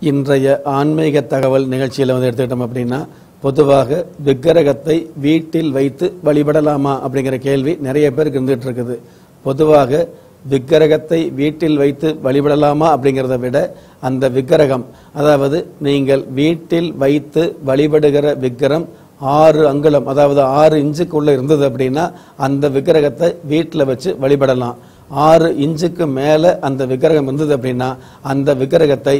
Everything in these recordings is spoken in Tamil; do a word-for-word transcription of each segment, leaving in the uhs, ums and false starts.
இன்றைய ஆன்மீக தகவல் நிகழ்ச்சியில் வந்து எடுத்துக்கிட்டோம் அப்படின்னா, பொதுவாக விக்கிரகத்தை வீட்டில் வைத்து வழிபடலாமா அப்படிங்கிற கேள்வி நிறைய பேருக்கு இருந்துகிட்டு இருக்குது. பொதுவாக விக்கிரகத்தை வீட்டில் வைத்து வழிபடலாமா அப்படிங்கிறத விட, அந்த விக்கிரகம், அதாவது நீங்கள் வீட்டில் வைத்து வழிபடுகிற விக்கிரம் ஆறு அங்குலம், அதாவது ஆறு இன்ச்சுக்குள்ள இருந்தது அப்படின்னா அந்த விக்கிரகத்தை வீட்டில் வச்சு வழிபடலாம். ஆறு இன்ச்சுக்கு மேலே அந்த விக்கிரகம் இருந்தது அப்படின்னா அந்த விக்கிரகத்தை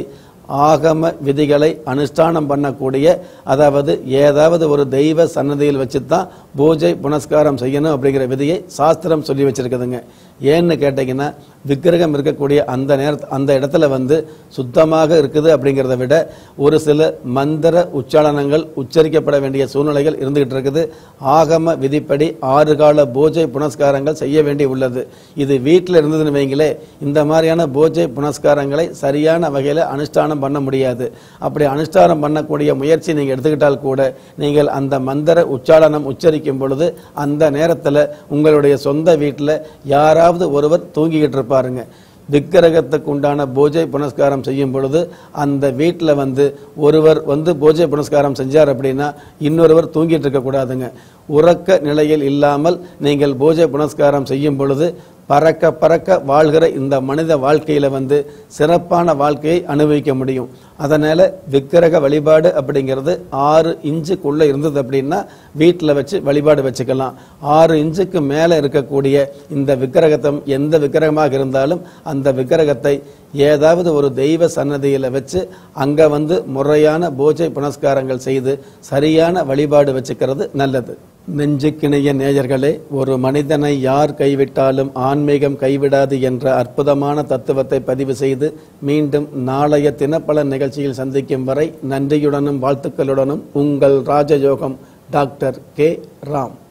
ஆகம விதிகளை அனுஷ்டானம் பண்ணக்கூடிய, அதாவது ஏதாவது ஒரு தெய்வ சன்னதியில் வச்சு தான் பூஜை புனஸ்காரம் செய்யணும் அப்படிங்கிற விதியை சாஸ்திரம் சொல்லி வச்சிருக்குதுங்க. ஏன்னு கேட்டிங்கன்னா, விக்கிரகம் இருக்கக்கூடிய அந்த நேரத்து அந்த இடத்துல வந்து சுத்தமாக இருக்குது அப்படிங்கிறத விட ஒரு சில மந்திர உச்சாரணங்கள் உச்சரிக்கப்பட வேண்டிய சூழ்நிலைகள் இருந்துகிட்டு இருக்குது. ஆகம விதிப்படி ஆறு கால பூஜை புனஸ்காரங்கள் செய்ய வேண்டி உள்ளது. இது வீட்டில் இருந்ததுன்னு வைங்களே, இந்த மாதிரியான பூஜை புனஸ்காரங்களை சரியான வகையில் அனுஷ்டானம் பண்ண முடியாது. அப்படி அனுஷ்டானம் பண்ணக்கூடிய முயற்சி நீங்கள் எடுத்துக்கிட்டால் கூட, நீங்கள் அந்த மந்திர உச்சாரணம் உச்சரிக்கும் பொழுது அந்த நேரத்தில் உங்களுடைய சொந்த வீட்டில் யாராவது ஒருவர் தூங்கிக்கிட்டு இருப்பாருங்க. விக்கிரகத்துக்கு உண்டான பூஜை புனஸ்காரம் செய்யும் பொழுது அந்த வீட்டில் வந்து ஒருவர் வந்து பூஜை புனஸ்காரம் செஞ்சார் அப்படின்னா இன்னொருவர் தூங்கிட்டு இருக்கக்கூடாதுங்க. உறக்க நிலையில் இல்லாமல் நீங்கள் பூஜை புனஸ்காரம் செய்யும் பொழுது பறக்க பறக்க வாழ்கிற இந்த மனித வாழ்க்கையில் வந்து சிறப்பான வாழ்க்கையை அனுபவிக்க முடியும். அதனால் விக்கிரக வழிபாடு அப்படிங்கிறது ஆறு இன்ச்சுக்குள்ளே இருந்தது அப்படின்னா வீட்டில் வச்சு வழிபாடு வச்சுக்கலாம். ஆறு இன்ச்சுக்கு மேலே இருக்கக்கூடிய இந்த விக்கிரகத்தை, எந்த விக்கிரகமாக இருந்தாலும் அந்த விக்கிரகத்தை ஏதாவது ஒரு தெய்வ சன்னதியில் வச்சு அங்கே வந்து முறையான பூஜை புனஸ்காரங்கள் செய்து சரியான வழிபாடு வச்சுக்கிறது நல்லது. நெஞ்சுக்கிணைய நேயர்களே, ஒரு மனிதனை யார் கைவிட்டாலும் ஆன்மீகம் கைவிடாது என்ற அற்புதமான தத்துவத்தை பதிவு செய்து மீண்டும் நாளைய தினப்பலன் நிகழ்ச்சியில் சந்திக்கும் வரை நன்றியுடனும் வாழ்த்துக்களுடனும் உங்கள் ராஜயோகம் டாக்டர் கே ராம்.